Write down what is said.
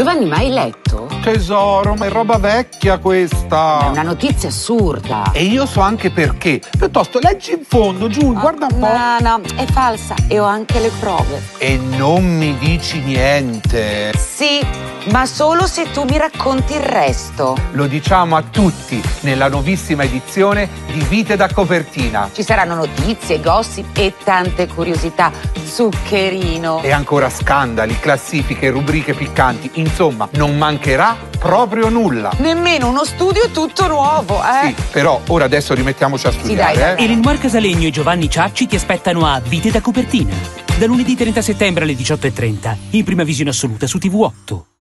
Giovanni, ma hai letto? Tesoro, ma è roba vecchia questa. È una notizia assurda. E io so anche perché. Piuttosto leggi in fondo, giù, guarda un po'. No, è falsa e ho anche le prove. E non mi dici niente. Sì, ma solo se tu mi racconti il resto. Lo diciamo a tutti nella nuovissima edizione di Vite da copertina. Ci saranno notizie, gossip e tante curiosità. Zuccherino. E ancora scandali, classifiche, rubriche piccanti. Insomma, non mancherà proprio nulla. Nemmeno uno studio tutto nuovo, Sì, però ora adesso rimettiamoci a studiare. dai. Elinmar Casalegno e Giovanni Ciacci ti aspettano a Vite da copertina. Da lunedì 30 settembre alle 18:30, in prima visione assoluta su TV8.